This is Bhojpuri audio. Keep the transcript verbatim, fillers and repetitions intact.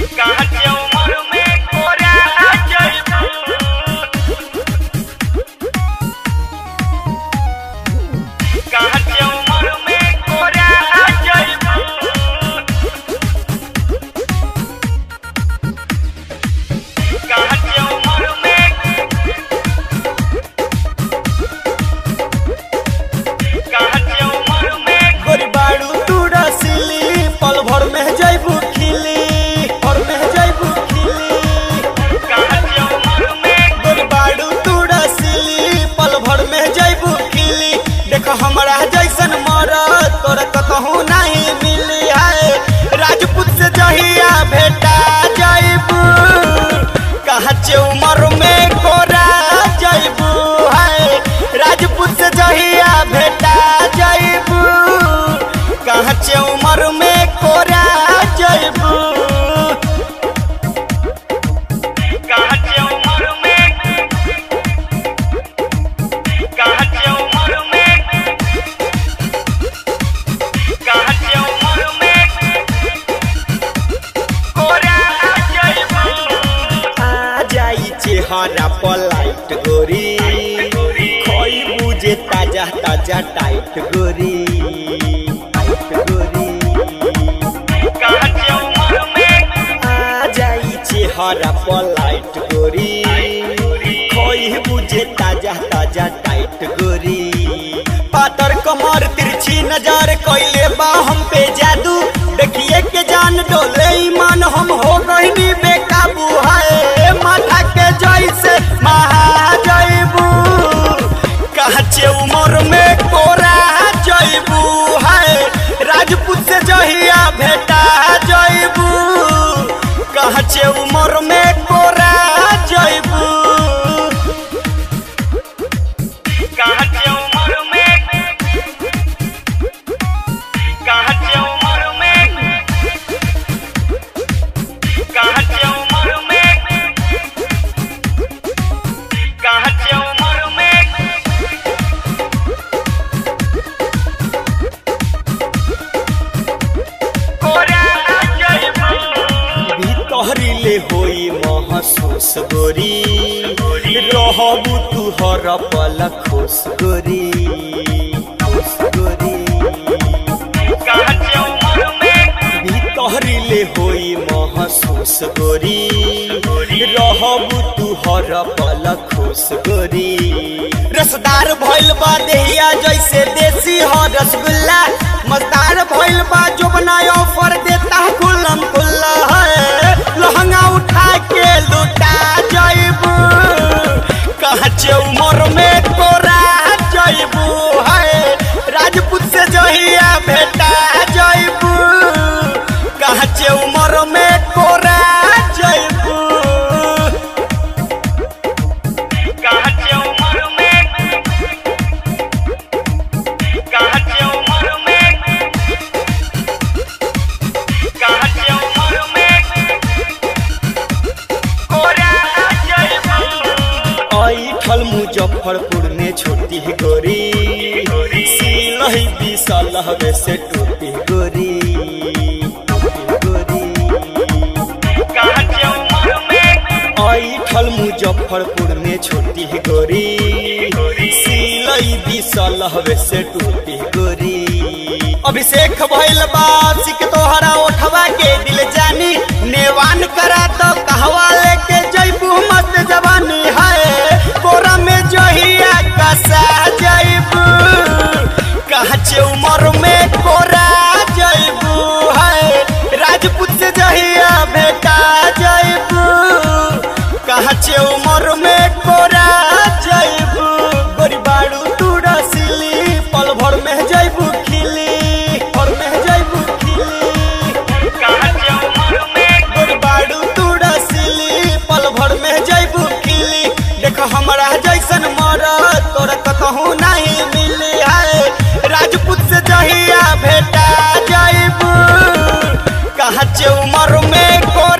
हमरा जैसन मरद तोरा कहूँ नहीं मिली है। राजपूत से जहिया भेटा जाइबू कच्चे उम्र में कोरा जाइबू है। राजपूत से जहिया भेटा जाइबू कच्चे उम्र में कोरा जाइबू। हरा पलाइट गोरी खोई बुझे ताजा ताजा टाइट गोरी टाइट गोरी आ जाई छे हरा पलाइट गोरी खोई बुझे ताजा ताजा टाइट गोरी। पातर कमर तिरछी नजर कोइले बा हम पे जादू देखिए के जान डोले ईमान हम हो गईनी बेकाबू है। माथा के जैसे महाजैबू कच्चे उम्र में कोरा जैबू है। राजपूत से जहिया भेटा जैबू कच्चे उम्र में कोरा जैबू। कच्चे उम्र में कच्चे उम्र में कच्चे उम्र में कच्चे उम्र में कोरा जइबू। भीतरिले होई महसूस गोरी रहबू तू हर पल खुश गोरी खुश गोरी। कच्चे उम्र में भीतरिले होई महसूस गोरी रहबू तू हर पल खुश गोरी। रसदार भइल बा देहिया जैसे देसी हो रसगुल्ला मजदार भइल बा जो बनायो ऑफर देता खुल्लम खुल्ला है। लहंगा उठा के लुटा जइबू कच्चे उम्र में कोरा जइबू है। राजपूत से जहिया भेटा जइबू कच्चे उम्र में कोरा जइबू। कच्चे उम्र में कच्चे उम्र में कच्चे उम्र में कोरा जइबू। ऐठल मुजफ्फरपुर में छोटी गोरी सिलही बिसलहवे से टूटी गोरी गोरी। कच्चे उम्र में ऐठल मुजफ्फरपुर में छोटी गोरी सिलही बिसलहवे से टूटी गोरी। अभिषेक भइल बा सिक तोहरा उठवा के दिल जानी नेवान करा तो कहवा लेके जइबू मस्त जवानी है। कोरा में जहिया कसा जइबू कच्चे उम्र में कोरा जइबू है। राजपूत से जहिया भेटा जइबू कच्चे उम्र में कोरा जइबू। गोरी बाड़ू तू रसीली पल भर में जइबू खिली और में जइबू खिली। कच्चे उम्र में गोरी बाड़ू तू रसीली पल भर में जइबू खिली। देख हमरा जैसन मरद तोरा कहूँ नहीं मिली है। राजपूत से जहिया भेटा जइबू कच्चे उम्र में को